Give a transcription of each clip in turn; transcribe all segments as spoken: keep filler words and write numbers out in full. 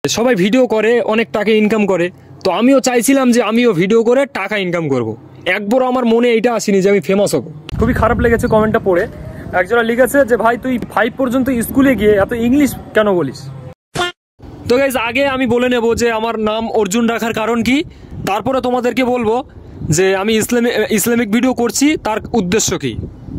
সবাই ভিডিও করে অনেক টাকা ইনকাম করে, তো আমিও চাইছিলাম যে আমিও ভিডিও করে টাকা ইনকাম করব। একবারও আমার মনে এইটা আসেনি যে আমি ফেমাস হব। খুবই খারাপ লেগেছে কমেন্টটা পড়ে। একজনা লিখেছে যে ভাই তুই ফাইভ পর্যন্ত স্কুলে গিয়ে এত ইংলিশ কেন বলিস। তো গাইজ আগে আমি বলে নেব যে আমার নাম অর্জুন রাখার কারণ কি, তারপরে তোমাদেরকে বলবো যে আমি ইসলামিক ইসলামিক ভিডিও করছি তার উদ্দেশ্য কি।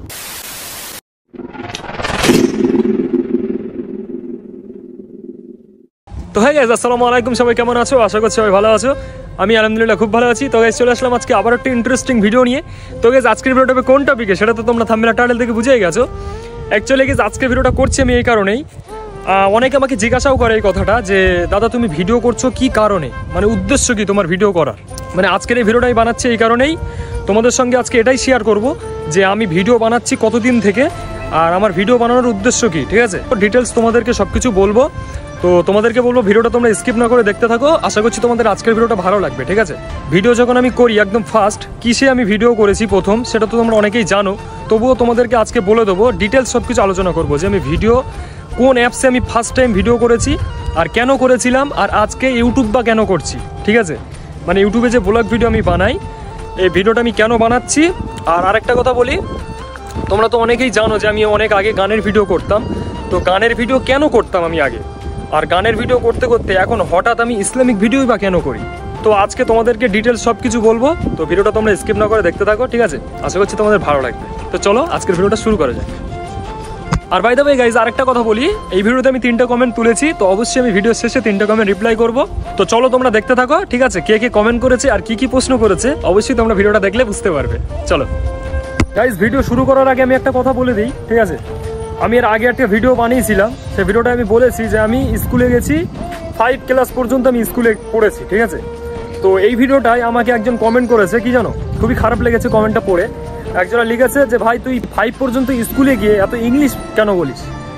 তো হ্যাঁ গাইজ আসসালামু আলাইকুম, সবাই কেমন আছো? আশা করছি সবাই ভালো আছো। আমি আলহামদুলিল্লাহ খুব ভালো আছি। তো গাইজ চলে আসলাম আজকে আবার একটা ইন্টারেস্টিং ভিডিও নিয়ে। তো গাইজ আজকের ভিডিওটা কোন টপিকে সেটা তো তোমরা থাম্বনেল টাইটেল থেকে বুঝেই গেছো। অ্যাকচুয়ালি গাইজ আজকের ভিডিওটা করছি আমি এই কারণেই, অনেকে আমাকে জিজ্ঞাসাও করে এই কথাটা যে দাদা তুমি ভিডিও করছো কি কারণে, মানে উদ্দেশ্য কি তোমার ভিডিও করার। মানে আজকের এই ভিডিওটাই বানাচ্ছি এই কারণেই, তোমাদের সঙ্গে আজকে এটাই শেয়ার করব যে আমি ভিডিও বানাচ্ছি কতদিন থেকে আর আমার ভিডিও বানানোর উদ্দেশ্য কি, ঠিক আছে? ডিটেলস তোমাদেরকে সব কিছু বলবো। তো তোমাদেরকে বলবো ভিডিওটা তোমরা স্কিপ না করে দেখতে থাকো। আশা করছি তোমাদের আজকের ভিডিওটা ভালো লাগবে, ঠিক আছে? ভিডিও যখন আমি করি একদম ফার্স্ট কিসে আমি ভিডিও করেছি প্রথম, সেটা তো তোমরা অনেকেই জানো, তবুও তোমাদেরকে আজকে বলে দেবো, ডিটেলস সব কিছু আলোচনা করবো যে আমি ভিডিও কোন অ্যাপসে আমি ফার্স্ট টাইম ভিডিও করেছি আর কেন করেছিলাম, আর আজকে ইউটিউব বা কেন করছি, ঠিক আছে? মানে ইউটিউবে যে ব্লগ ভিডিও আমি বানাই, এই ভিডিওটা আমি কেন বানাচ্ছি। আর আরেকটা কথা বলি, তোমরা তো অনেকেই জানো যে আমি অনেক আগে গানের ভিডিও করতাম। তো গানের ভিডিও কেন করতাম আমি আগে, আর গানের ভিডিও করতে করতে এখন হঠাৎ আমি ইসলামিক ভিডিওই বা কেন করি। তো আজকে তোমাদেরকে ডিটেলস সব কিছু বলবো। তো ভিডিওটা তোমরা স্কিপ না করে দেখতে থাকো, ঠিক আছে? আশা করছি তোমাদের ভালো লাগবে। তো চলো আজকের ভিডিওটা শুরু করা যাক। আর বাই দ্য ওয়ে গাইজ আরেকটা কথা বলি, এই ভিডিওতে আমি তিনটা কমেন্ট তুলেছি, তো অবশ্যই আমি ভিডিও শেষে তিনটা কমেন্ট রিপ্লাই করবো। তো চলো তোমরা দেখতে থাকো, ঠিক আছে? কে কে কমেন্ট করেছে আর কি কি প্রশ্ন করেছে অবশ্যই তোমরা ভিডিওটা দেখলে বুঝতে পারবে। চলো গাইজ ভিডিও শুরু করার আগে আমি একটা কথা বলে দিই, ঠিক আছে? আমি এর আগে একটা ভিডিও বানিয়েছিলাম, সেই ভিডিওটা আমি বলেছি যে আমি স্কুলে গেছি, ফাইভ ক্লাস পর্যন্ত আমি স্কুলে পড়েছি, ঠিক আছে? তো এই ভিডিওটায় আমাকে একজন কমেন্ট করেছে, কি জানো, খুবই খারাপ লেগেছে কমেন্টটা পড়ে। একজনা লিখেছে যে ভাই তুই ফাইভ পর্যন্ত স্কুলে গিয়ে এত ইংলিশ কেন বলিস।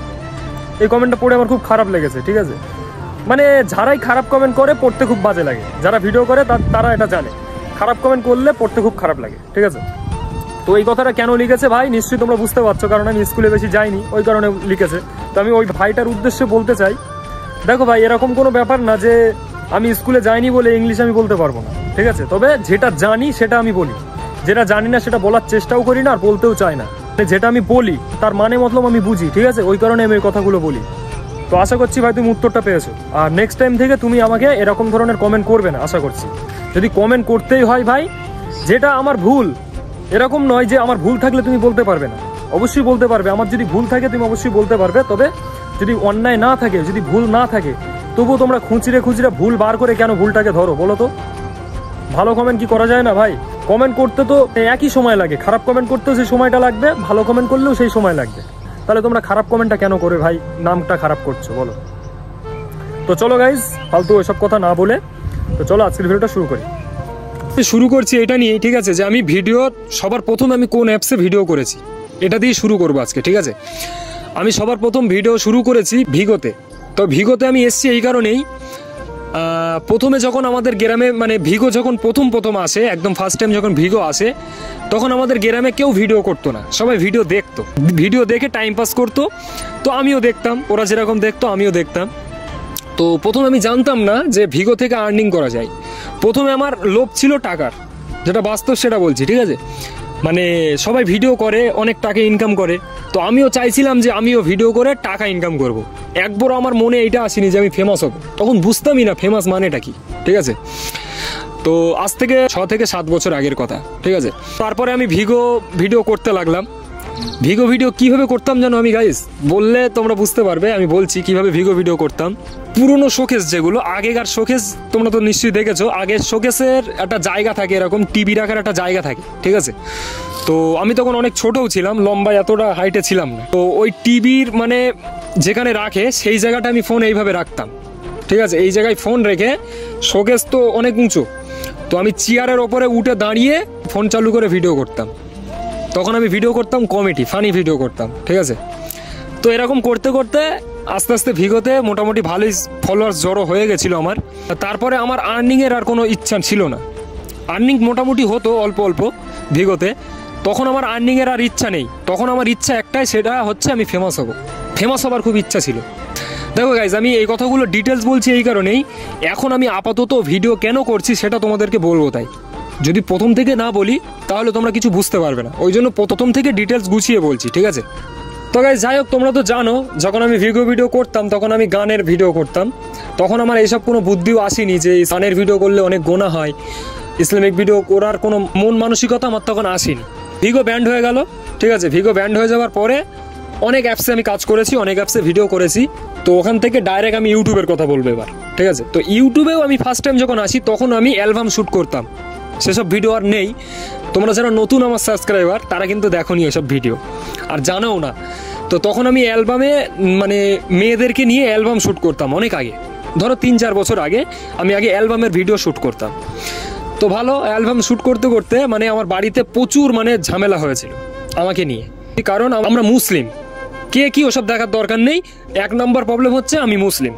এই কমেন্টটা পড়ে আমার খুব খারাপ লেগেছে, ঠিক আছে? মানে যারাই খারাপ কমেন্ট করে পড়তে খুব বাজে লাগে, যারা ভিডিও করে তারা এটা জানে খারাপ কমেন্ট করলে পড়তে খুব খারাপ লাগে, ঠিক আছে? তো এই কথাটা কেন লিখেছে ভাই নিশ্চয়ই তোমরা বুঝতে পারছো, কারণ আমি স্কুলে বেশি যাইনি, ওই কারণে লিখেছে। তো আমি ওই ভাইটার উদ্দেশ্যে বলতে চাই, দেখো ভাই এরকম কোনো ব্যাপার না যে আমি স্কুলে যাইনি বলে ইংলিশ আমি বলতে পারবো না, ঠিক আছে? তবে যেটা জানি সেটা আমি বলি, যেটা জানি না সেটা বলার চেষ্টাও করি না আর বলতেও চাই না। যেটা আমি বলি তার মানে মতলব আমি বুঝি, ঠিক আছে? ওই কারণে আমি এই কথাগুলো বলি। তো আশা করছি ভাই তুমি উত্তরটা পেয়েছো, আর নেক্সট টাইম থেকে তুমি আমাকে এরকম ধরনের কমেন্ট করবে না আশা করছি। যদি কমেন্ট করতেই হয় ভাই, যেটা আমার ভুল এরকম নয় যে আমার ভুল থাকলে তুমি বলতে পারবে না, অবশ্যই বলতে পারবে। আমার যদি ভুল থাকে তুমি অবশ্যই বলতে পারবে, তবে যদি অন্যায় না থাকে, যদি ভুল না থাকে, তবুও তোমরা খুঁচিরে খুঁচিরে ভুল বার করে কেন ভুলটাকে ধরো বলো তো? ভালো কমেন্ট কি করা যায় না ভাই? কমেন্ট করতে তো একই সময় লাগে, খারাপ কমেন্ট করতেও সেই সময়টা লাগবে, ভালো কমেন্ট করলেও সেই সময় লাগবে। তাহলে তোমরা খারাপ কমেন্টটা কেন করে ভাই নামটা খারাপ করছো বলো? তো চলো গাইজ ফালতু ওইসব কথা না বলে তো চলো আজকের ভিডিওটা শুরু করি। শুরু করছি এটা নিয়ে, ঠিক আছে? যে আমি ভিডিও সবার প্রথম আমি কোন অ্যাপসে ভিডিও করেছি এটা দিয়ে শুরু করবো আজকে, ঠিক আছে? আমি সবার প্রথম ভিডিও শুরু করেছি ভিগোতে। তো ভিগোতে আমি এসছি এই কারণেই, প্রথমে যখন আমাদের গ্রামে মানে ভিগো যখন প্রথম প্রথম আসে, একদম ফার্স্ট টাইম যখন ভিগো আসে, তখন আমাদের গ্রামে কেউ ভিডিও করতো না, সবাই ভিডিও দেখতো, ভিডিও দেখে টাইম পাস করতো। তো আমিও দেখতাম, ওরা যেরকম দেখতো আমিও দেখতাম। তো প্রথমে আমি জানতাম না যে ভিগো থেকে আর্নিং করা যায়। প্রথমে আমার লোভ ছিল টাকার, যেটা বাস্তব সেটা বলছি, ঠিক আছে? মানে সবাই ভিডিও করে অনেক টাকা ইনকাম করে, তো আমিও চাইছিলাম যে আমিও ভিডিও করে টাকা ইনকাম করব। একবারও আমার মনে এইটা আসেনি যে আমি ফেমাস হব, তখন বুঝতামই না ফেমাস মানেটা কি, ঠিক আছে? তো আজ থেকে ছ থেকে সাত বছর আগের কথা, ঠিক আছে? তারপরে আমি ভিগো ভিডিও করতে লাগলাম। ভিগো ভিডিও কিভাবে করতাম জানো আমি গাইস? বললে তোমরা বুঝতে পারবে, আমি বলছি কিভাবে ভিগো ভিডিও করতাম। পুরনো শোকেস যেগুলো, আগেকার শোকেস তোমরা তো নিশ্চয়ই দেখেছো, আগের শোকেসের একটা জায়গা থাকে, এরকম টিভি রাখার একটা জায়গা থাকে, ঠিক আছে? তো আমি তখন অনেক ছোটও ছিলাম, লম্বা এতটা হাইটে ছিলাম না। তো ওই টিভির মানে যেখানে রাখে সেই জায়গাটা আমি ফোন এইভাবে রাখতাম, ঠিক আছে? এই জায়গায় ফোন রেখে, শোকেস তো অনেক উঁচু, তো আমি চেয়ারের ওপরে উঠে দাঁড়িয়ে ফোন চালু করে ভিডিও করতাম। তখন আমি ভিডিও করতাম কমেডি, ফানি ভিডিও করতাম, ঠিক আছে? তো এরকম করতে করতে আস্তে আস্তে ভিগোতে মোটামুটি ভালোই ফলোয়ার্স জড়ো হয়ে গেছিলো আমার। তারপরে আমার আর্নিংয়ের আর কোনো ইচ্ছা ছিল না, আর্নিং মোটামুটি হতো অল্প অল্প ভিগোতে। তখন আমার আর্নিংয়ের আর ইচ্ছা নেই, তখন আমার ইচ্ছা একটাই, সেটা হচ্ছে আমি ফেমাস হব। ফেমাস হবার খুব ইচ্ছা ছিল। দেখো গাইজ, আমি এই কথাগুলো ডিটেলস বলছি এই কারণেই, এখন আমি আপাতত ভিডিও কেন করছি সেটা তোমাদেরকে বলবো। তাই যদি প্রথম থেকে না বলি তাহলে তোমরা কিছু বুঝতে পারবে না, ওই জন্য প্রথম থেকে ডিটেলস গুছিয়ে বলছি, ঠিক আছে? তো গাইজ যাই হোক, তোমরা তো জানো যখন আমি ভিডিও ভিডিও করতাম তখন আমি গানের ভিডিও করতাম। তখন আমার এইসব কোনো বুদ্ধিও আসেনি যে গানের ভিডিও করলে অনেক গোনা হয়, ইসলামিক ভিডিও করার কোনো মন মানসিকতা আমার তখন আসেনি। ভিগো ব্যান্ড হয়ে গেল, ঠিক আছে? ভিগো ব্যান্ড হয়ে যাওয়ার পরে অনেক অ্যাপসে আমি কাজ করেছি, অনেক অ্যাপসে ভিডিও করেছি। তো ওখান থেকে ডাইরেক্ট আমি ইউটিউবের কথা বলবো এবার, ঠিক আছে? তো ইউটিউবেও আমি ফার্স্ট টাইম যখন আসি তখন আমি অ্যালবাম শ্যুট করতাম, সেসব ভিডিও আর নেই। তোমরা যারা নতুন আমার সাবস্ক্রাইবার তারা কিন্তু দেখোনি ওইসব ভিডিও, আর জানোও না। তো তখন আমি অ্যালবামে মানে মেয়েদেরকে নিয়ে অ্যালবাম শ্যুট করতাম অনেক আগে, ধরো তিন চার বছর আগে আমি আগে অ্যালবামের ভিডিও শ্যুট করতাম। তো ভালো অ্যালবাম শ্যুট করতে করতে মানে আমার বাড়িতে প্রচুর মানে ঝামেলা হয়েছিল আমাকে নিয়ে, কারণ আমরা মুসলিম। কে কি ওসব দেখার দরকার নেই, এক নম্বর প্রবলেম হচ্ছে আমি মুসলিম।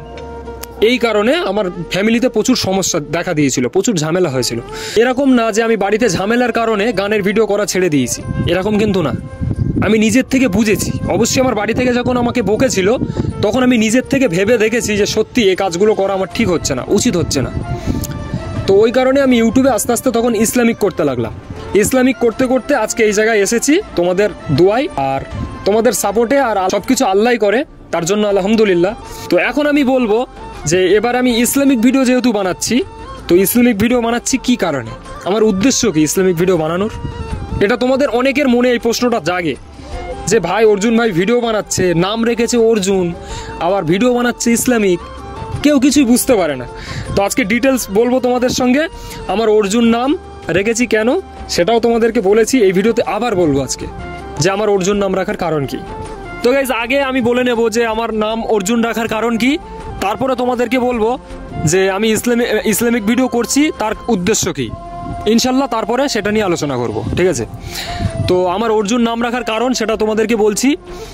এই কারণে আমার ফ্যামিলিতে প্রচুর সমস্যা দেখা দিয়েছিল, প্রচুর ঝামেলা হয়েছিল। এরকম না যে আমি বাড়িতে ঝামেলার কারণে গানের ভিডিও করা ছেড়ে দিয়েছি, এরকম কিন্তু না। আমি নিজের থেকে বুঝেছি, অবশ্যই আমার বাড়ি থেকে যখন আমাকে বকেছিল তখন আমি নিজের থেকে ভেবে দেখেছি যে সত্যি এই কাজগুলো করা আমার ঠিক হচ্ছে না, উচিত হচ্ছে না। তো ওই কারণে আমি ইউটিউবে আস্তে আস্তে তখন ইসলামিক করতে লাগলাম। ইসলামিক করতে করতে আজকে এই জায়গায় এসেছি তোমাদের দোয়ায় আর তোমাদের সাপোর্টে, আর সব কিছু আল্লাহই করে, তার জন্য আলহামদুলিল্লাহ। তো এখন আমি বলবো যে এবার আমি ইসলামিক ভিডিও যেহেতু বানাচ্ছি, তো ইসলামিক ভিডিও বানাচ্ছি কি কারণে, আমার উদ্দেশ্য কি ইসলামিক ভিডিও বানানোর, এটা তোমাদের অনেকের মনে এই প্রশ্নটা জাগে যে ভাই অর্জুন ভাই ভিডিও বানাচ্ছে, নাম রেখেছে অর্জুন, আবার ভিডিও বানাচ্ছে ইসলামিক, কেউ কিছুই বুঝতে পারে না। তো আজকে ডিটেলস বলবো তোমাদের সঙ্গে, আমার অর্জুন নাম রেখেছি কেন সেটাও তোমাদেরকে বলেছি, এই ভিডিওতে আবার বলবো আজকে যে আমার অর্জুন নাম রাখার কারণ কি। তো গাইজ আগে আমি বলে নেব যে আমার নাম অর্জুন রাখার কারণ কি, তারপরে তোমাদেরকে বলবো যে আমি ইসলামিক ইসলামিক ভিডিও করছি তার উদ্দেশ্য কি, ইনশাল্লাহ তারপরে সেটা নিয়ে আলোচনা করব, ঠিক আছে? তো আমার অর্জুন নাম রাখার কারণ সেটা তোমাদেরকে বলছি।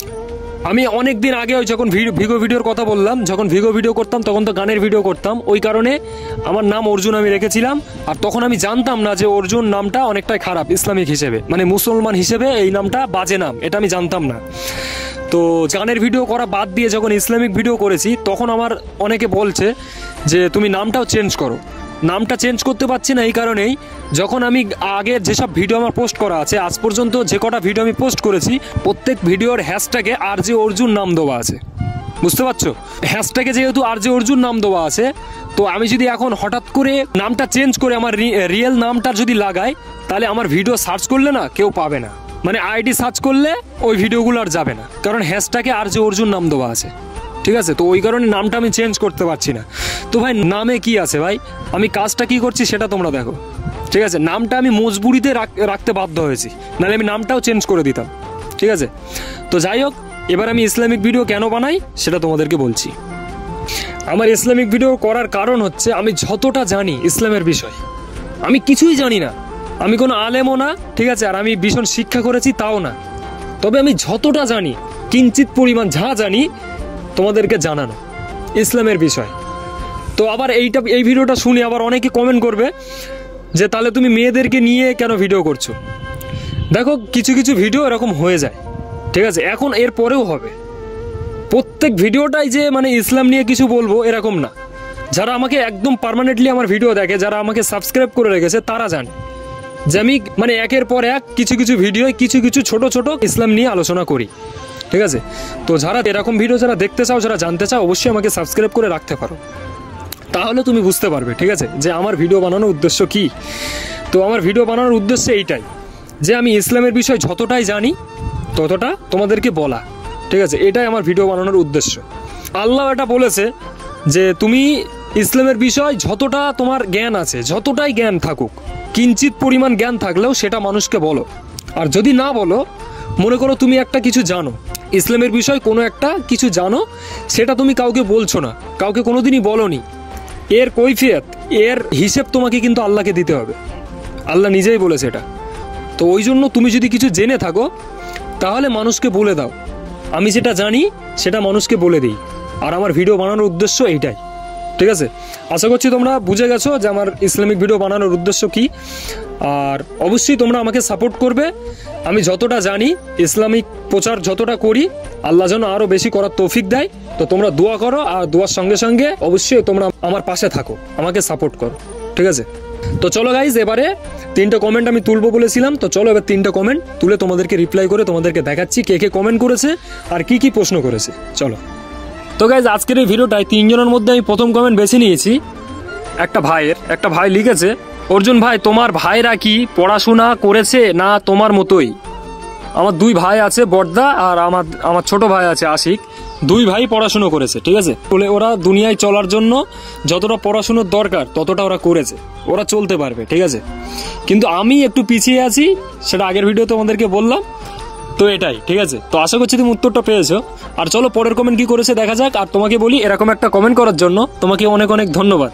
আমি অনেক দিন আগে ওই যখন ভিগো ভিডিওর কথা বললাম, যখন ভিগো ভিডিও করতাম তখন তো গানের ভিডিও করতাম, ওই কারণে আমার নাম অর্জুন আমি রেখেছিলাম। আর তখন আমি জানতাম না যে অর্জুন নামটা অনেকটাই খারাপ ইসলামিক হিসেবে, মানে মুসলমান হিসেবে এই নামটা বাজে নাম, এটা আমি জানতাম না। তো গানের ভিডিও করা বাদ দিয়ে যখন ইসলামিক ভিডিও করেছি তখন আমার অনেকে বলছে যে তুমি নামটাও চেঞ্জ করো। নামটা চেঞ্জ করতে পারছি না এই কারণেই, যখন আমি আগের যেসব ভিডিও আমার পোস্ট করা আছে, আজ পর্যন্ত যে কটা ভিডিও আমি পোস্ট করেছি প্রত্যেক ভিডিওর হ্যাশট্যাগে আর জে অর্জুন নাম দেওয়া আছে, বুঝতে পারছো? হ্যাশট্যাগে যেহেতু আর জে অর্জুন নাম দেওয়া আছে, তো আমি যদি এখন হঠাৎ করে নামটা চেঞ্জ করে আমার রিয়েল নামটা যদি লাগাই তাহলে আমার ভিডিও সার্চ করলে না কেউ পাবে না, মানে আইডি সার্চ করলে ওই ভিডিওগুলো আর যাবে না, কারণ হ্যাশট্যাগে আর জে অর্জুন নাম দেওয়া আছে, ঠিক আছে? তো ওই কারণে নামটা আমি চেঞ্জ করতে পারছি না। তো ভাই নামে কি আছে ভাই, আমি কাজটা কি করছি সেটা তোমরা দেখো, ঠিক আছে? নামটা আমি মজবুরিতে রাখতে বাধ্য হয়েছি, নাহলে আমি নামটাও চেঞ্জ করে দিতাম, ঠিক আছে? তো যাই হোক, এবার আমি ইসলামিক ভিডিও কেন বানাই সেটা তোমাদেরকে বলছি। আমার ইসলামিক ভিডিও করার কারণ হচ্ছে আমি যতটা জানি ইসলামের বিষয়, আমি কিছুই জানি না, আমি কোনো আলেমও না, ঠিক আছে? আর আমি ভীষণ শিক্ষা করেছি তাও না, তবে আমি যতটা জানি কিঞ্চিত পরিমাণ যা জানি তোমাদেরকে জানানো ইসলামের বিষয়। তো আবার এইটা এই ভিডিওটা শুনে আবার অনেকে কমেন্ট করবে যে তাহলে তুমি মেয়েদেরকে নিয়ে কেন ভিডিও করছো। দেখো কিছু কিছু ভিডিও এরকম হয়ে যায়, ঠিক আছে? এখন এর পরেও হবে, প্রত্যেক ভিডিওটাই যে মানে ইসলাম নিয়ে কিছু বলবো এরকম না। যারা আমাকে একদম পার্মানেন্টলি আমার ভিডিও দেখে, যারা আমাকে সাবস্ক্রাইব করে রেখেছে তারা জানে যে আমি মানে একের পর এক কিছু কিছু ভিডিও কিছু কিছু ছোট ছোট ইসলাম নিয়ে আলোচনা করি, ঠিক আছে? তো যারা এরকম ভিডিও যারা দেখতে চাও, যারা জানতে চাও, অবশ্যই আমাকে সাবস্ক্রাইব করে রাখতে পারো, তাহলে তুমি বুঝতে পারবে, ঠিক আছে, যে আমার ভিডিও বানানোর উদ্দেশ্য কি। তো আমার ভিডিও বানানোর উদ্দেশ্য এইটাই যে আমি ইসলামের বিষয় যতটাই জানি ততটা তোমাদেরকে বলা, ঠিক আছে? এটাই আমার ভিডিও বানানোর উদ্দেশ্য। আল্লাহ এটা বলেছে যে তুমি ইসলামের বিষয় যতটা তোমার জ্ঞান আছে, যতটাই জ্ঞান থাকুক, কিঞ্চিত পরিমাণ জ্ঞান থাকলেও সেটা মানুষকে বলো। আর যদি না বলো, মনে করো তুমি একটা কিছু জানো, ইসলামের বিষয় কোনো একটা কিছু জানো, সেটা তুমি কাউকে বলছো না, কাউকে কোনোদিনই বলোনি, এর কৈফিয়ত এর হিসেব তোমাকে কিন্তু আল্লাহকে দিতে হবে, আল্লাহ নিজেই বলেছে এটা। তো ওই জন্য তুমি যদি কিছু জেনে থাকো তাহলে মানুষকে বলে দাও, আমি যেটা জানি সেটা মানুষকে বলে দিই। আর আমার ভিডিও বানানোর উদ্দেশ্য এইটাই, ঠিক আছে, আশা করছি তোমরা বুঝে গেছো যে আমার ইসলামিক ভিডিও বানানোর উদ্দেশ্য কি। আর অবশ্যই তোমরা আমাকে সাপোর্ট করবে। আমি যতটা জানি ইসলামিক প্রচার যতটা করি, আল্লাহ যেন আরও বেশি করার তৌফিক দেয়। তো তোমরা দোয়া করো, আর দোয়ার সঙ্গে সঙ্গে অবশ্যই তোমরা আমার পাশে থাকো, আমাকে সাপোর্ট করো, ঠিক আছে। তো চলো গাইজ, এবারে তিনটা কমেন্ট আমি তুলবো বলেছিলাম, তো চলো এবার তিনটা কমেন্ট তুলে তোমাদেরকে রিপ্লাই করে তোমাদেরকে দেখাচ্ছি কে কে কমেন্ট করেছে আর কি কি প্রশ্ন করেছে। চলো। তো গাইজ, আজকের এই ভিডিওটায় তিনজনের মধ্যে আমি প্রথম কমেন্ট বেছে নিয়েছি একটা ভাইয়ের। একটা ভাই লিখেছে, অর্জুন ভাই তোমার ভাইরা কি পড়াশোনা করেছে না তোমার মতোই? আমার দুই ভাই আছে, বড়দা আর আমার আমার ছোট ভাই আছে আশিক। দুই ভাই পড়াশুনো করেছে, ঠিক আছে। বলে ওরা দুনিয়ায় চলার জন্য যতটা পড়াশুনোর দরকার ততটা ওরা করেছে, ওরা চলতে পারবে, ঠিক আছে। কিন্তু আমি একটু পিছিয়ে আছি, সেটা আগের ভিডিও তোমাদেরকে বললাম। তো এটাই, ঠিক আছে। তো আশা করছি তুমি উত্তরটা পেয়েছো। আর চলো পরের কমেন্ট কি করেছে দেখা যাক। আর তোমাকে বলি, এরকম একটা কমেন্ট করার জন্য তোমাকে অনেক অনেক ধন্যবাদ।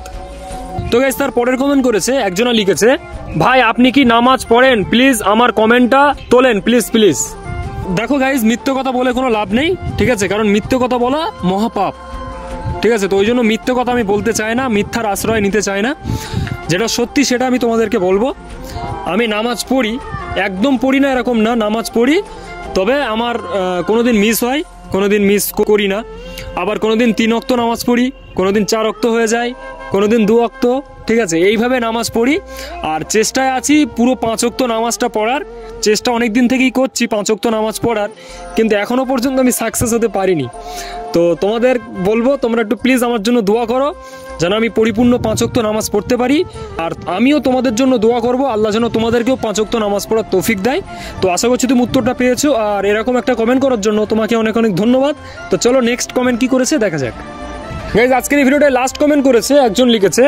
তো গাইস, তার পরের কমেন্ট করেছে একজনা লিখেছে, ভাই আপনি কি নামাজ পড়েন? প্লিজ আমার কমেন্টটা তোলেন, প্লিজ প্লিজ। দেখো গাইজ, মিথ্যে কথা বলে কোনো লাভ নেই, ঠিক আছে, কারণ মিথ্যে কথা বলা মহাপাপ, ঠিক আছে। তো ওই জন্য মিথ্যে কথা আমি বলতে চাই না, মিথ্যার আশ্রয় নিতে চাই না। যেটা সত্যি সেটা আমি তোমাদেরকে বলবো। আমি নামাজ পড়ি, একদম পড়ি না এরকম না, নামাজ পড়ি, তবে আমার কোনোদিন মিস হয়, কোনোদিন মিস করি না। আবার কোনোদিন তিন ওয়াক্ত নামাজ পড়ি, কোনোদিন চার ওয়াক্ত হয়ে যায়, কোনোদিন দু ওয়াক্ত, ঠিক আছে, এইভাবে নামাজ পড়ি। আর চেষ্টায় আছি পুরো পাঁচ ওয়াক্ত নামাজটা পড়ার চেষ্টা অনেক দিন থেকেই করছি, পাঁচ ওয়াক্ত নামাজ পড়ার, কিন্তু এখনও পর্যন্ত আমি সাকসেস হতে পারিনি। তো তোমাদের বলবো তোমরা একটু প্লিজ আমার জন্য দোয়া করো যেন আমি পরিপূর্ণ পাঁচ ওয়াক্ত নামাজ পড়তে পারি। আর আমিও তোমাদের জন্য দোয়া করব আল্লাহ যেন তোমাদেরকেও পাঁচ ওয়াক্ত নামাজ পড়ার তৌফিক দেয়। তো আশা করছি তুমি উত্তরটা পেয়েছো। আর এরকম একটা কমেন্ট করার জন্য তোমাকে অনেক অনেক ধন্যবাদ। তো চলো নেক্সট কমেন্ট কি করেছে দেখা যাক। গাইজ, আজকের এই ভিডিওটায় লাস্ট কমেন্ট করেছে একজন লিখেছে,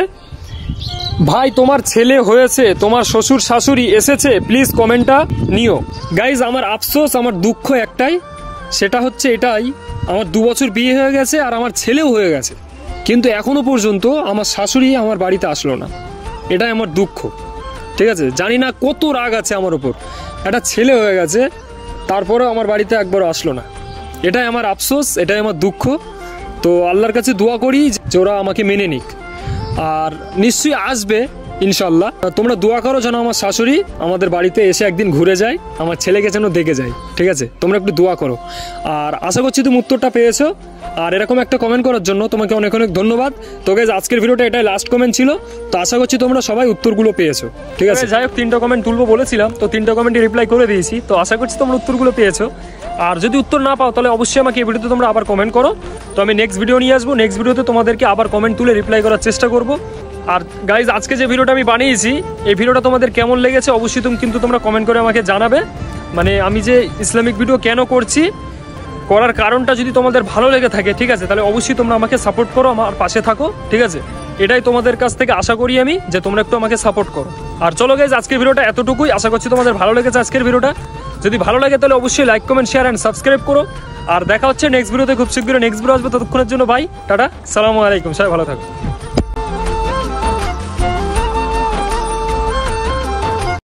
ভাই তোমার ছেলে হয়েছে, তোমার শ্বশুর শাশুড়ি এসেছে, প্লিজ কমেন্টটা নিও। গাইজ, আমার আফসোস, আমার দুঃখ একটাই, সেটা হচ্ছে এটাই, আমার দু বছর বিয়ে হয়ে গেছে আর আমার ছেলেও হয়ে গেছে, কিন্তু এখনো পর্যন্ত আমার শাশুড়ি আমার বাড়িতে আসলো না। এটাই আমার দুঃখ, ঠিক আছে। জানি না কত রাগ আছে আমার ওপর, একটা ছেলে হয়ে গেছে তারপরেও আমার বাড়িতে একবারও আসলো না। এটাই আমার আফসোস, এটাই আমার দুঃখ। তো আল্লাহর কাছে দোয়া করি যে ওরা আমাকে মেনে নিক, আর নিশ্চয়ই আসবে ইনশাল্লাহ। তোমরা দোয়া করো যেন আমার শাশুড়ি আমাদের বাড়িতে এসে একদিন ঘুরে যায়, আমার ছেলেকে যেন দেখে যায়, ঠিক আছে। তোমরা একটু দোয়া করো। আর আশা করছি তুমি উত্তরটা পেয়েছো। আর এরকম একটা কমেন্ট করার জন্য তোমাকে অনেক অনেক ধন্যবাদ। তো গাইজ, আজকের ভিডিওটা এটাই লাস্ট কমেন্ট ছিল। তো আশা করছি তোমরা সবাই উত্তরগুলো পেয়েছো, ঠিক আছে। যাই হোক, তিনটা কমেন্ট তুলবো বলেছিলাম, তো তিনটা কমেন্টে রিপ্লাই করে দিয়েছি। তো আশা করছি তোমরা উত্তরগুলো পেয়েছো। আর যদি উত্তর না পাও তাহলে অবশ্যই আমাকে এই ভিডিওতে তোমরা আবার কমেন্ট করো। তো আমি নেক্সট ভিডিও নিয়ে আসবো, নেক্সট ভিডিওতে তোমাদেরকে আবার কমেন্ট তুলে রিপ্লাই করার চেষ্টা করবো। আর গাইজ, আজকে যে ভিডিওটা আমি বানিয়েছি, এই ভিডিওটা তোমাদের কেমন লেগেছে অবশ্যই তুমি কিন্তু তোমরা কমেন্ট করে আমাকে জানাবে। মানে আমি যে ইসলামিক ভিডিও কেন করছি, করার কারণটা যদি তোমাদের ভালো লেগে থাকে, ঠিক আছে, তাহলে অবশ্যই তোমরা আমাকে সাপোর্ট করো, আমার পাশে থাকো, ঠিক আছে। এটাই তোমাদের কাছ থেকে আশা করি আমি, যে তোমরা একটু আমাকে সাপোর্ট করো। আর চলো গাইজ, আজকের ভিডিওটা এতটুকুই। আশা করছি তোমাদের ভালো লেগেছে আজকের ভিডিওটা। যদি ভালো লাগে তাহলে অবশ্যই like, comment, share and subscribe করো। আর দেখা হচ্ছে নেক্সট ভিডিওতে, খুব শীঘ্রই নেক্সট ভিডিও আসবে। ততক্ষণের জন্য বাই, টাটা, সালামু আলাইকুম, সবাই ভালো থাকো।